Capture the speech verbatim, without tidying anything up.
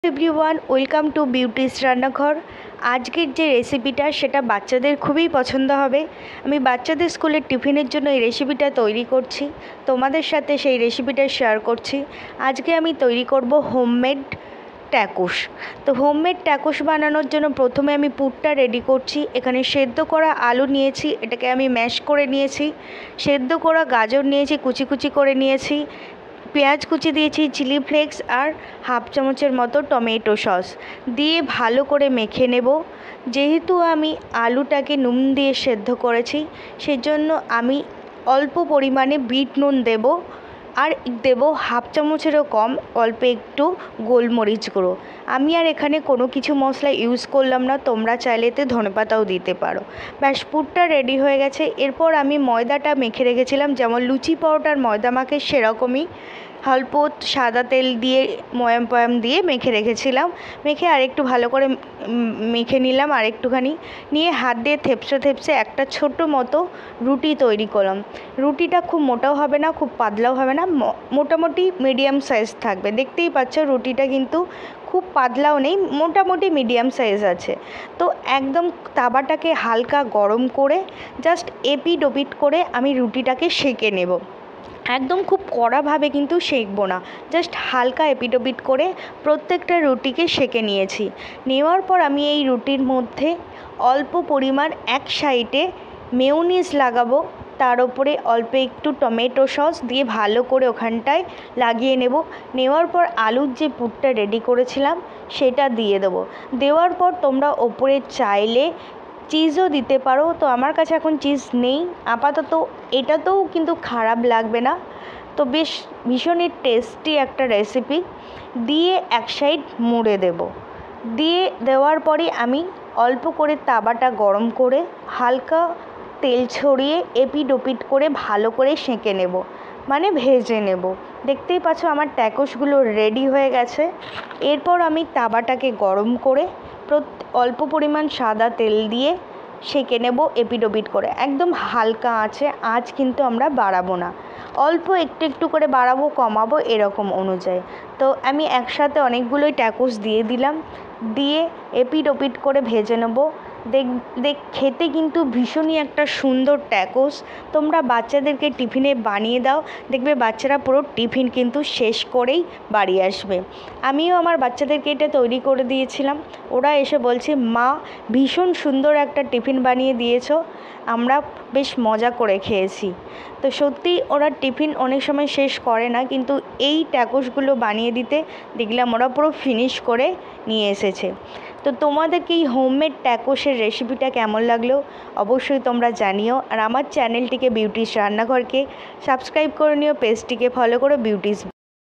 Everyone welcome to beauties রান্নাঘর। আজকের যে রেসিপিটা সেটা বাচ্চাদের খুবই পছন্দ হবে। আমি বাচ্চাদের স্কুলের টিফিনের জন্য এই রেসিপিটা তৈরি করছি, তোমাদের সাথে সেই রেসিপিটা শেয়ার করছি। আজকে আমি তৈরি করব হোমমেড ট্যাকোস। তো হোমমেড ট্যাকোস বানানোর জন্য প্রথমে আমি পুরটা রেডি করছি। এখানে সেদ্ধ করা আলু নিয়েছি, এটাকে আমি ম্যাশ করে নিয়েছি। সেদ্ধ করা গাজর নিয়েছি, কুচি কুচি করে নিয়েছি। পেঁয়াজ কুচি দিয়েছি, চিলি ফ্লেক্স আর হাফ চামচের মতো টমেটো সস দিয়ে ভালো করে মেখে নেব। যেহেতু আমি আলুটাকে নুন দিয়ে সেদ্ধ করেছি, সেজন্য আমি অল্প পরিমাণে বিট নুন দেব আর দেব হাফ চামচেরও কম অল্প একটু গোলমরিচ গুঁড়ো। আমি আর এখানে কোনো কিছু মশলা ইউজ করলাম না, তোমরা চাইলে এতে ধনেপাতাও দিতে পারো। ব্যাস, পুরটা রেডি হয়ে গেছে। এরপর আমি ময়দাটা মেখে রেখেছিলাম, যেমন লুচি পরোটার ময়দা মাখে সেরকমই অল্প সাদা তেল দিয়ে ময়াম পয়াম দিয়ে মেখে রেখেছিলাম। মেখে আরেকটু ভালো করে মেখে নিলাম আর একটুখানি নিয়ে হাত দিয়ে থেপসে থেপসে একটা ছোট মতো রুটি তৈরি করলাম। রুটিটা খুব মোটাও হবে না, খুব পাতলাও হবে না, মোটামুটি মিডিয়াম সাইজ থাকবে। দেখতেই পাচ্ছ রুটিটা কিন্তু খুব পাতলাও নেই, মোটামুটি মিডিয়াম সাইজ আছে। তো একদম তাওয়াটাকে হালকা গরম করে জাস্ট এপিট ওপিট করে আমি রুটিটাকে সেঁকে নেব। একদম খুব কড়াভাবে কিন্তু সেঁকবো না, জাস্ট হালকা এপিট ওপিট করে প্রত্যেকটা রুটিকে সেঁকে নিয়েছি। নেওয়ার পর আমি এই রুটির মধ্যে অল্প পরিমাণ এক সাইডে মেয়োনিজ লাগাবো, তার উপরে অল্প একটু টমেটো সস দিয়ে ভালো করে ওখানটায় লাগিয়ে নেব। নেওয়ার পর আলুর যে পুরটা রেডি করেছিলাম সেটা দিয়ে দেবো। দেওয়ার পর তোমরা ওপরে চাইলে চিজও দিতে পারো, তো আমার কাছে এখন চিজ নেই আপাতত, এটাতেও কিন্তু খারাপ লাগবে না। তো বেশ ভীষণই টেস্টি একটা রেসিপি। দিয়ে এক সাইড মুড়ে দেব। দিয়ে দেওয়ার পরে আমি অল্প করে তাওয়াটা গরম করে হালকা তেল ছড়িয়ে এপিট ওপিট করে ভালো করে সেঁকে নেব, মানে ভেজে নেব। দেখতেই পাচ্ছ আমার ট্যাকোসগুলো রেডি হয়ে গেছে। এরপর আমি তাওয়াটাকে গরম করে অল্প পরিমাণ সাদা তেল দিয়ে সেঁকে নেব এপিট ওপিট করে, একদম হালকা আঁচে। আঁচ কিন্তু আমরা বাড়াবো না, অল্প একটু একটু করে বাড়াবো কমাবো এরকম অনুযায়ী। তো আমি একসাথে অনেকগুলোই ট্যাকোস দিয়ে দিলাম, দিয়ে এপিট ওপিট করে ভেজে নেব। দেখ দেখ খেতে কিন্তু ভীষণই একটা সুন্দর ট্যাকোস। তোমরা বাচ্চাদেরকে টিফিনে বানিয়ে দাও, দেখবে বাচ্চারা পুরো টিফিন কিন্তু শেষ করেই বাড়ি আসবে। আমিও আমার বাচ্চাদেরকে এটা তৈরি করে দিয়েছিলাম, ওরা এসে বলছে মা ভীষণ সুন্দর একটা টিফিন বানিয়ে দিয়েছো, আমরা বেশ মজা করে খেয়েছি। তো সত্যিই ওরা টিফিন অনেক সময় শেষ করে না, কিন্তু এই ট্যাকোসগুলো বানিয়ে দিতে দেখলাম ওরা পুরো ফিনিশ করে নিয়ে এসেছে। তো তোমাদেরকে এই হোমমেড ট্যাকোসের রেসিপিটা কেমন লাগলো অবশ্যই তোমরা জানিও। আর আমার চ্যানেলটিকে বিউটিস রান্নাঘরকে সাবস্ক্রাইব করে নিও, পেজটিকে ফলো করো বিউটিস।